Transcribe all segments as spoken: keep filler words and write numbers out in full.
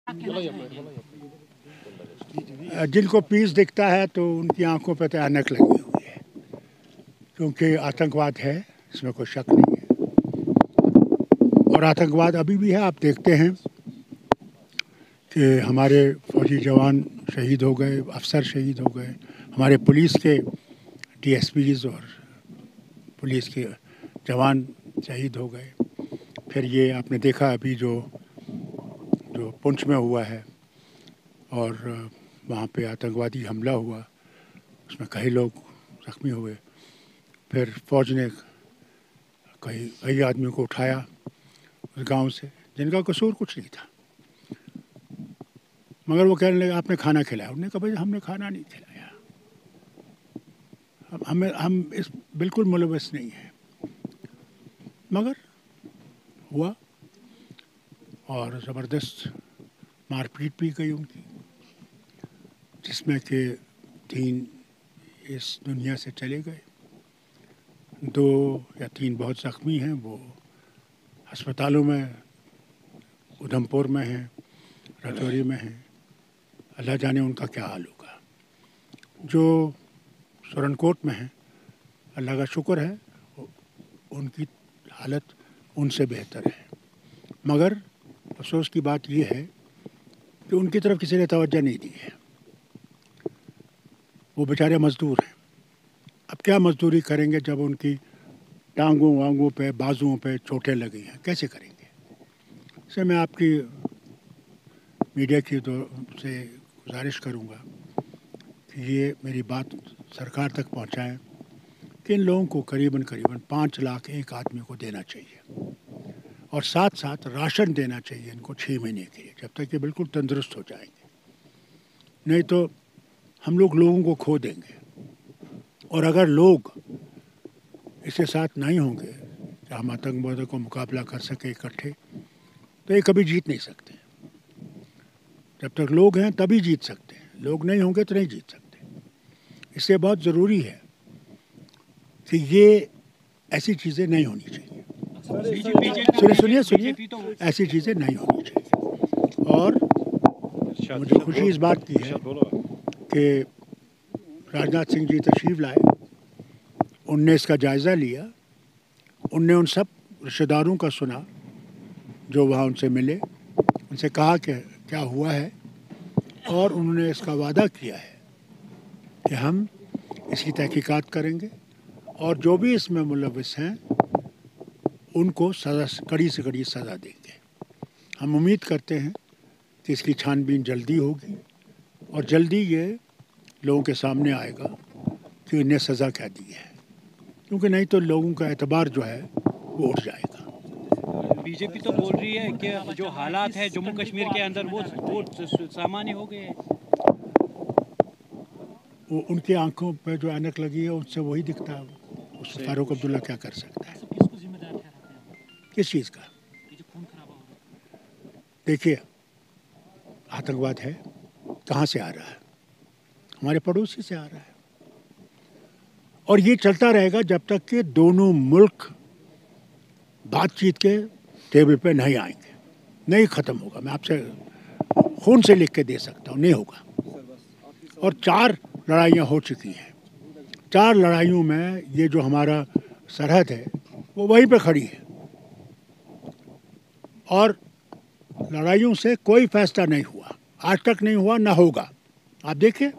जिनको पीस दिखता है तो उनकी आंखों पर तो ऐनक लगी हुई है, क्योंकि आतंकवाद है, इसमें कोई शक नहीं है। और आतंकवाद अभी भी है। आप देखते हैं कि हमारे फौजी जवान शहीद हो गए, अफसर शहीद हो गए, हमारे पुलिस के डीएसपीज़ और पुलिस के जवान शहीद हो गए। फिर ये आपने देखा अभी जो जो पुंछ में हुआ है और वहाँ पे आतंकवादी हमला हुआ, उसमें कई लोग जख्मी हुए। फिर फौज ने कई कई आदमियों को उठाया उस गांव से, जिनका कसूर कुछ नहीं था, मगर वो कहने लगे आपने खाना खिलाया। उन्होंने कहा भाई हमने खाना नहीं खिलाया, हम हमें हम इस बिल्कुल मुलविस नहीं है। मगर हुआ और ज़बरदस्त मारपीट भी गई उनकी, जिसमें कि तीन इस दुनिया से चले गए, दो या तीन बहुत ज़ख्मी हैं, वो अस्पतालों में उधमपुर में हैं, राजौरी में हैं। अल्लाह जाने उनका क्या हाल होगा। जो सुरनकोट में हैं, अल्लाह का शुक्र है उनकी हालत उनसे बेहतर है। मगर अफसोस की बात यह है कि उनकी तरफ किसी ने तवज्जो नहीं दी है। वो बेचारे मज़दूर हैं। अब क्या मज़दूरी करेंगे जब उनकी टांगों वांगों पे, बाजुओं पे चोटें लगी हैं, कैसे करेंगे। इससे मैं आपकी मीडिया की दो से गुजारिश करूंगा कि ये मेरी बात सरकार तक पहुंचाएं कि इन लोगों को करीबन करीबन पाँच लाख एक आदमी को देना चाहिए और साथ साथ राशन देना चाहिए इनको छः महीने के लिए, जब तक ये बिल्कुल तंदुरुस्त हो जाएंगे। नहीं तो हम लोग लोगों को खो देंगे। और अगर लोग इसके साथ नहीं होंगे कि हम आतंकवाद को मुकाबला कर सके इकट्ठे, तो ये कभी जीत नहीं सकते। जब तक लोग हैं तभी जीत सकते हैं, लोग नहीं होंगे तो नहीं जीत सकते। इसलिए बहुत ज़रूरी है कि ये ऐसी चीज़ें नहीं होनी चाहिए। सुनिए सुनिए सुनिए ऐसी चीज़ें नहीं होनी चाहिए। और मुझे खुशी इस बात की है कि राजनाथ सिंह जी तशरीफ़ लाए, उनने इसका जायज़ा लिया, उनने उन सब रिश्तेदारों का सुना जो वहाँ उनसे मिले, उनसे कहा कि क्या हुआ है, और उन्होंने इसका वादा किया है कि हम इसकी तहकीकात करेंगे और जो भी इसमें मुलविस हैं उनको सज़ा, कड़ी से कड़ी सज़ा देंगे। हम उम्मीद करते हैं कि इसकी छानबीन जल्दी होगी और जल्दी ये लोगों के सामने आएगा कि इन्हें सज़ा क्या दी है, क्योंकि नहीं तो लोगों का एतबार जो है वो उठ जाएगा। बीजेपी तो बोल रही है कि जो हालात है जम्मू कश्मीर के अंदर वो वो सामान्य हो गए हैं। वो उनकी आंखों पे जो ऐनक लगी है उससे वही दिखता है। उससे फारूक अब्दुल्ला क्या कर सकता है। किस चीज़ का? देखिए, आतंकवाद है, कहाँ से आ रहा है? हमारे पड़ोसी से आ रहा है और ये चलता रहेगा जब तक कि दोनों मुल्क बातचीत के टेबल पे नहीं आएंगे, नहीं ख़त्म होगा। मैं आपसे खून से लिख के दे सकता हूँ, नहीं होगा। और चार लड़ाइयाँ हो चुकी हैं, चार लड़ाइयों में ये जो हमारा सरहद है वो वहीं पे खड़ी है और लड़ाइयों से कोई फैसला नहीं हुआ, आज तक नहीं हुआ, ना होगा। आप देखिए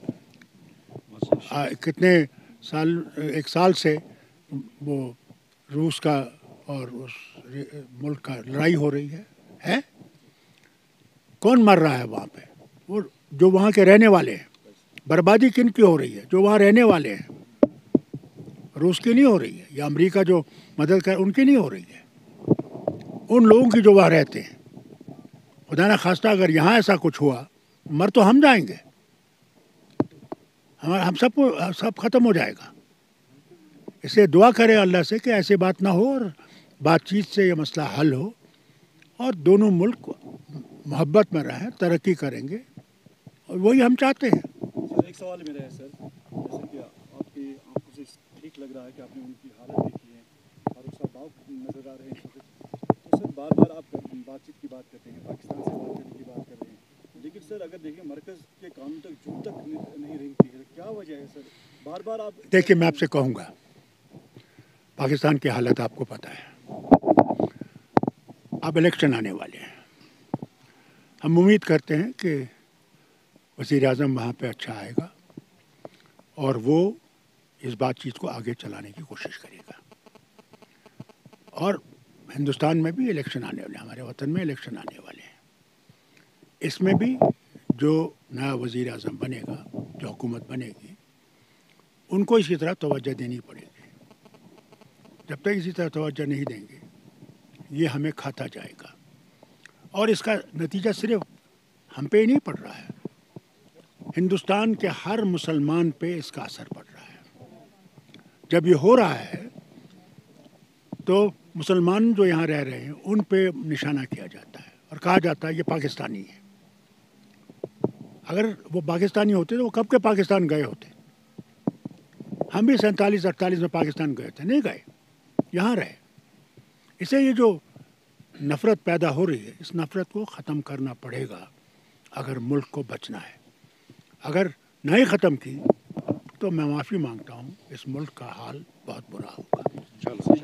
कितने साल, एक साल से वो रूस का और उस मुल्क का लड़ाई हो रही है, है? कौन मर रहा है वहाँ पे? वो जो वहाँ के रहने वाले हैं। बर्बादी किन की हो रही है? जो वहाँ रहने वाले हैं। रूस की नहीं हो रही है या अमेरिका जो मदद कर उनकी नहीं हो रही है, उन लोगों की जो वहाँ रहते हैं। खुदा ना खास्ता अगर यहाँ ऐसा कुछ हुआ, मर तो हम जाएंगे, हमारा हम सब सब ख़त्म हो जाएगा। इसलिए दुआ करें अल्लाह से कि ऐसी बात ना हो और बातचीत से ये मसला हल हो और दोनों मुल्क मोहब्बत में रहें, तरक्की करेंगे, और वही हम चाहते हैं। सर, एक सवाल मेरा है सर, जैसे कि आपकी आंखों से ठीक लग रहा है कि आपने उनकी हालत देखी है, फारूक साहब भाव नज़र आ रहे हैं, तो सर बार बार आप बातचीत की बात करते हैं, पाकिस्तान से बात करने की बात कर रहे हैं, सर अगर देखिए मरकज़ के कानून तक जून तक नहीं रेंगती है, क्या वजह है सर? बार बार आप देखिए, मैं आपसे कहूँगा, पाकिस्तान की हालत आपको पता है। अब इलेक्शन आने वाले हैं। हम उम्मीद करते हैं कि वज़ीर आज़म वहाँ पे अच्छा आएगा और वो इस बातचीत को आगे चलाने की कोशिश करेगा। और हिंदुस्तान में भी इलेक्शन आने वाले हैं, हमारे वतन में इलेक्शन आने वाले हैं। इसमें भी जो नया वज़ीर आज़म बनेगा, जो हुकूमत बनेगी, उनको इसी तरह तवज्जो देनी पड़ेगी। जब तक इसी तरह तवज्जो नहीं देंगे, ये हमें खाता जाएगा और इसका नतीजा सिर्फ हम पे ही नहीं पड़ रहा है, हिंदुस्तान के हर मुसलमान पे इसका असर पड़ रहा है। जब ये हो रहा है तो मुसलमान जो यहाँ रह रहे हैं उन पे निशाना किया जाता है और कहा जाता है ये पाकिस्तानी है। अगर वो पाकिस्तानी होते तो वो कब के पाकिस्तान गए होते। हम भी सैंतालीस अड़तालीस में पाकिस्तान गए थे, नहीं गए, यहाँ रहे। इसे ये जो नफ़रत पैदा हो रही है, इस नफ़रत को ख़त्म करना पड़ेगा अगर मुल्क को बचना है। अगर नहीं ख़त्म की तो मैं माफ़ी मांगता हूँ, इस मुल्क का हाल बहुत बुरा होगा। चलो।